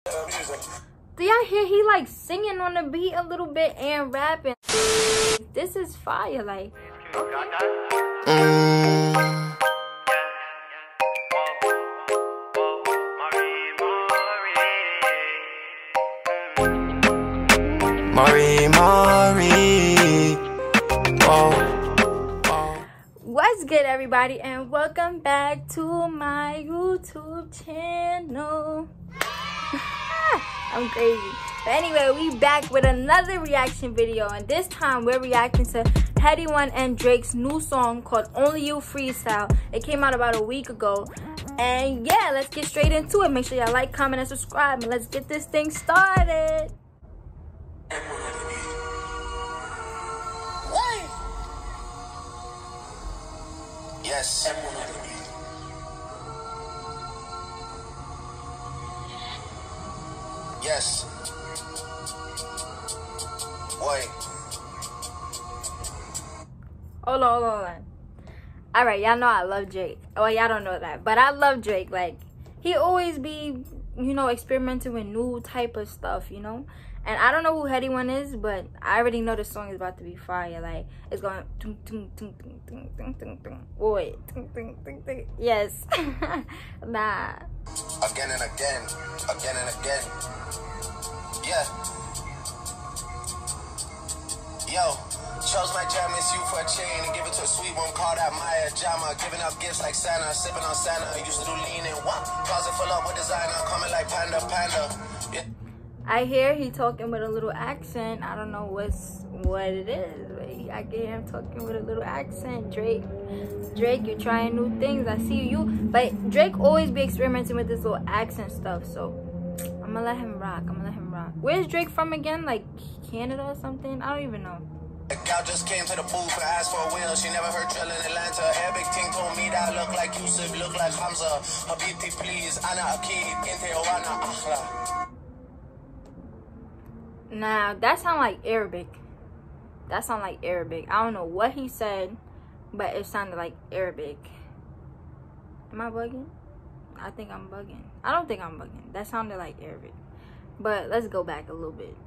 Do y'all hear he like singing on the beat a little bit and rapping? This is fire, like. Mari. What's good, everybody, and welcome back to my YouTube channel. I'm crazy. But anyway, we back with another reaction video, and this time we're reacting to Headie One and Drake's new song called Only You Freestyle. It came out about a week ago. And yeah, let's get straight into it. Make sure y'all like, comment, and subscribe, and let's get this thing started. Yes. Yes. Wait. Hold on. Alright, y'all know I love Drake. Well, y'all don't know that, but I love Drake. Like, he always be, you know, experimenting with new type of stuff, you know? And I don't know who Headie One is, but I already know the song is about to be fire. Like, it's going tung, tung, tung, tung, tung, tung, tung, tung. Wait, tung, tung, tung, tung. Yes. Nah. Again and again. Again and again. Yeah. Yo. Chose my German you for a chain and give it to a sweet one called out Maya Jama. Giving up gifts like Santa, sipping on Santa. Used to do lean and one. Closet full up with designer, coming like Panda. Yeah. I hear he talking with a little accent. I don't know what it is, but I can hear him talking with a little accent. Drake, you're trying new things. I see you. But Drake always be experimenting with this little accent stuff. So I'm gonna let him rock. Where's Drake from again? Like Canada or something? I don't even know. The gal just came to the booth and asked for a wheel. She never heard drill in Atlanta. Arabic ting told me that I look like Yusuf, look like Hamza. Habibti please, Ana Akid, Inte Owana Akhla. Now that sound like Arabic. I don't know what he said, but it sounded like Arabic. Am I bugging? I think I'm bugging. I don't think I'm bugging. That sounded like Arabic. But let's go back a little bit.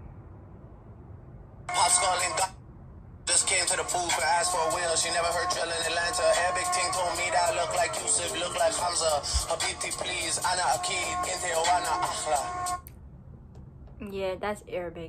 Just came to the booth and asked for a wheel. She never heard drill in Atlanta. Arabic ting told me that I look like Yusuf, look like Hamza. Habibti please, Ana Akid, Inte Owana Akhla. Yeah, that's Arabic.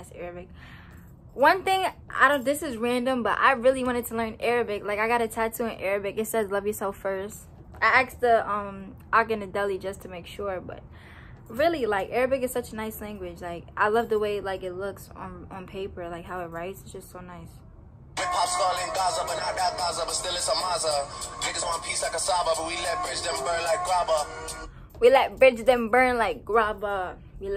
One thing, this is random, but I really wanted to learn Arabic. Like, I got a tattoo in Arabic. It says love yourself first. I asked the Deli just to make sure, but really, like, Arabic is such a nice language. Like, I love the way like it looks on paper, like how it writes. It's just so nice. Popsicle in Gaza, but not that Gaza, but still it's a Maza. Niggas want peace like a Saba, but we let bridge them burn like grabba. We let bridge them burn like grabba.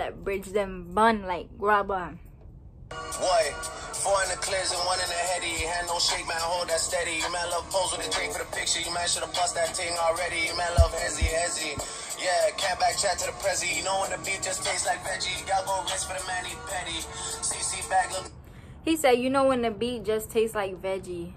Boy, 4 in the clears and 1 in the heady. Hand no shake, man, hold that steady. You man love pose with a drink for the picture. You man should have bust that thing already. You man love hezzy. Yeah, cat back chat to the prezi. You know when the beef just tastes like veggie. Y'all go rich for the man, he petty. CC back look. He said, you know when the beat just tastes like veggie.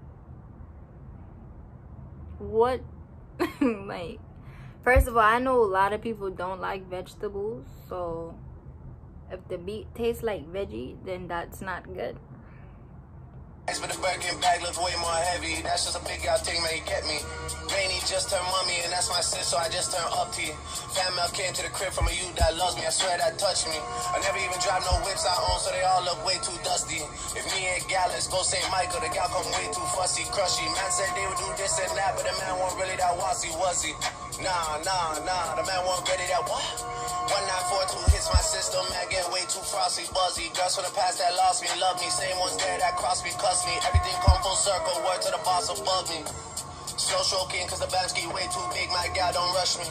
What? Like, first of all, I know a lot of people don't like vegetables, so if the beat tastes like veggie, then that's not good. But the Birkin bag looks way more heavy. That's just a big out thing, man, you get me. Rainy just turned mommy, and that's my sis, so I just turned up to you. Fan mail came to the crib from a you that loves me. I swear that touched me. I never even drive no whips I own, so they all look way too dusty. If me and Gallus go St. Michael, the gal come way too fussy, crushy. Man said they would do this and that, but the man wasn't really that was he? Nah, the man wasn't ready that what? 1942 hits my system, man, get way too frosty, buzzy. Girls from the past that lost me, love me. Same ones there that crossed me, cuss me. Everything come full circle, word to the boss above me. Slow stroking, cause the bands get way too big. My gal, don't rush me.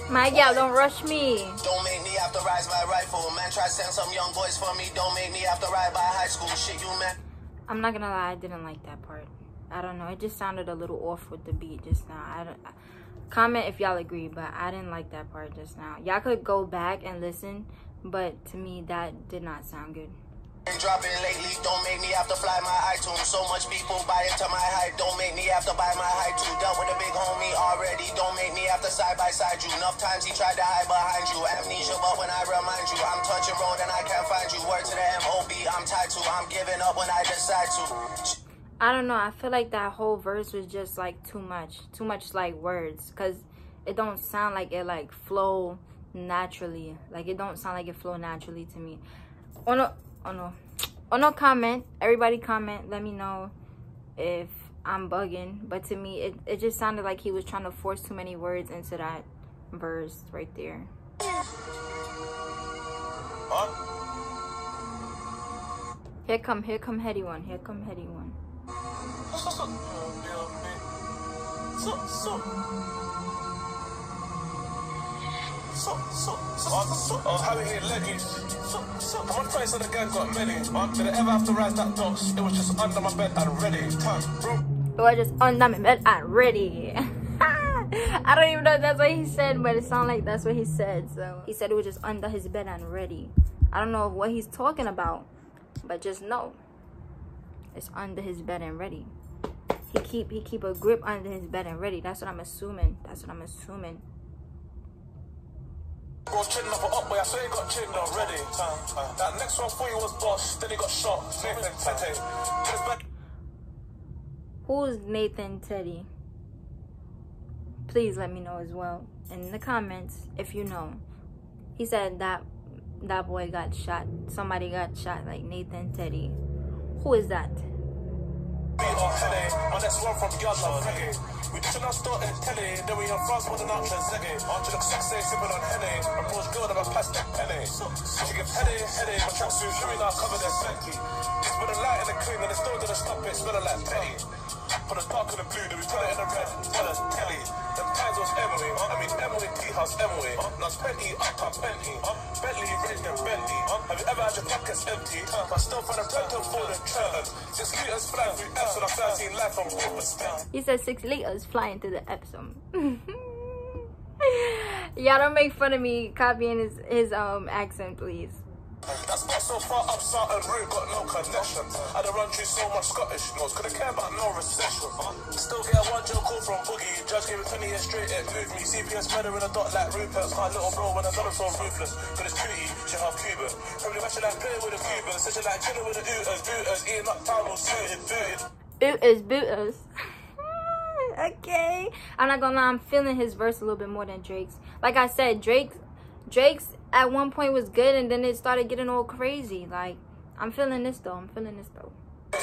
Don't make me have to rise my rifle. Man, try to send some young boys for me. Don't make me have to ride by high school. Shit, you man. I'm not gonna lie, I didn't like that part. I don't know, it just sounded a little off with the beat just now. Comment if y'all agree, but I didn't like that part just now. Y'all could go back and listen, but to me that did not sound good. Dropping lately, don't make me have to fly my iTunes. So much people buy into my hype, don't make me have to buy my hype too. Dealt with a big homie already, don't make me have to side by side you. Enough times he tried to hide behind you. Amnesia, but when touch and roll, then I can't find you. Word to the MOB, I'm tied to. I'm giving up when I decide to. I don't know. I feel like that whole verse was just like too much like words, because it don't sound like it like flow naturally. Like it don't sound like it flow naturally to me. Oh no, comment. Everybody comment. Let me know if I'm bugging. But to me, it just sounded like he was trying to force too many words into that verse right there. Here come Heady One. Here come Heady One. How we hit leggies. My friends of the gang got many. Did I ever have to rise that dogs? It was just under my bed and ready. It was just under my bed and ready. I don't even know if that's what he said, but it sounded like that's what he said. So he said it was just under his bed and ready. I don't know what he's talking about, but just know it's under his bed and ready. He keep a grip under his bed and ready. That's what I'm assuming. That's what I'm assuming. Was chinning up up, boy. I swear he got chinned already. That next one for you was boss, then he got shot. Nathan Teddy. Who's Nathan Teddy? Please let me know as well in the comments if you know. He said that boy got shot. Somebody got shot, like Nathan Teddy. Who is that? My next one from Yard Love Reggae. We did not start in telly, then we have France with an option Zeggy. She looks sexy, sipping on Henny. And Rose good of a plastic penny. She gives headache. My tracksuit, Louis now covered in Fenty. It's been a light and a clean, and it still didn't stop it, smelling like Penny. Put a dark in the blue, then we put it in the red, tell us telly. Them times was Emily, Emily Tea House Emily. Now it's Penny, up Bentley. Bentley, raised in Bentley. Have you ever had your pockets empty? I still find a rental for the Trenton. 6 liters flying through Epsom, I've seen life from perspective. He said 6 liters flying through the Epsom. Y'all don't make fun of me copying his accent, please. That's not so far up Southern Route, got no connection. I done run through so much Scottish notes, couldn't care about no recession. Still get one joke call from Boogie, judge gave me 20 years straight, it moved me. CPS murder in a dot like Rupert, my little bro when I done it so ruthless. But it's cutie, she half Cuban. Probably matching like playing with a Cuban, said she like chilling with the Ooters, eating up towels, suited, booted. Booters. Okay. I'm not gonna lie, I'm feeling his verse a little bit more than Drake's. Like I said, Drake's at one point was good, and then it started getting all crazy. Like, I'm feeling this though. I'm feeling this though.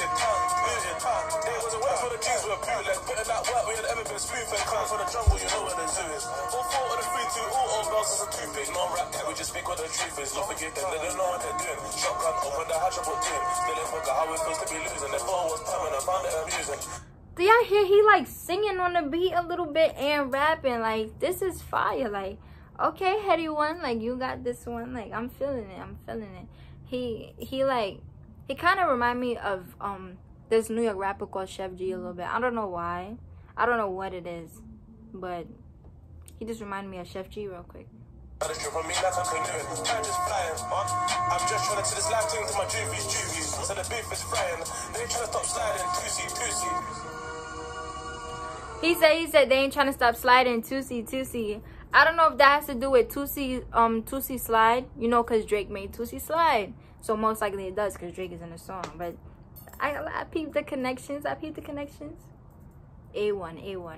Do y'all hear he like singing on the beat a little bit and rapping? Like, this is fire. Like, okay, Heady One, like you got this one. Like, I'm feeling it. I'm feeling it. He kind of remind me of this New York rapper called Chef G a little bit. I don't know why. I don't know what it is, but he just reminded me of Chef G real quick. I'm just trying to see this life thing to my juvies. So the beef is frying. They ain't trying to stop sliding. Tootsie. He said they ain't trying to stop sliding. Tootsie. I don't know if that has to do with Tootsie Slide, you know, because Drake made Tootsie Slide. So most likely it does, because Drake is in the song. But I peeped the connections. A1.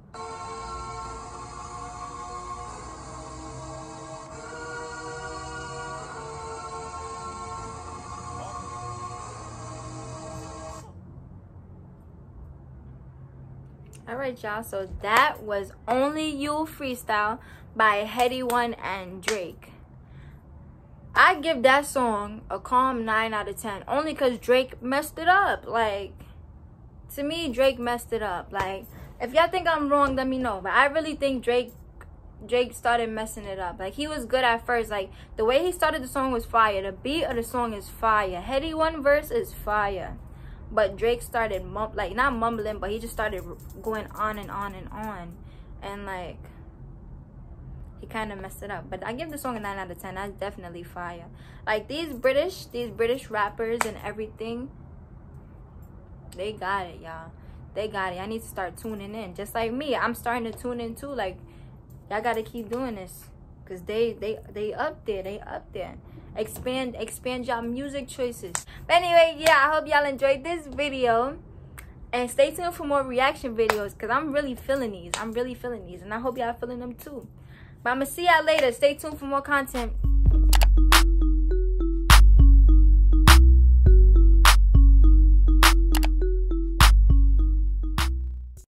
Alright, y'all, so that was Only You freestyle by Heady One and Drake. I give that song a calm 9 out of 10, only because Drake messed it up. Like, to me, Drake messed it up. Like, if y'all think I'm wrong, let me know. But I really think Drake started messing it up. Like, he was good at first. Like, the way he started the song was fire. The beat of the song is fire. Heady One verse is fire. But Drake started, not mumbling, but he just started going on and on and on. And, like, he kind of messed it up. But I give the song a 9 out of 10. That's definitely fire. Like, these British rappers and everything, they got it, y'all. They got it. I need to start tuning in. Just like me, I'm starting to tune in, too. Like, y'all got to keep doing this. Because they up there. expand y'all music choices. But anyway, yeah, I hope y'all enjoyed this video. And stay tuned for more reaction videos, because I'm really feeling these. And I hope y'all feeling them too. But I'm going to see y'all later. Stay tuned for more content.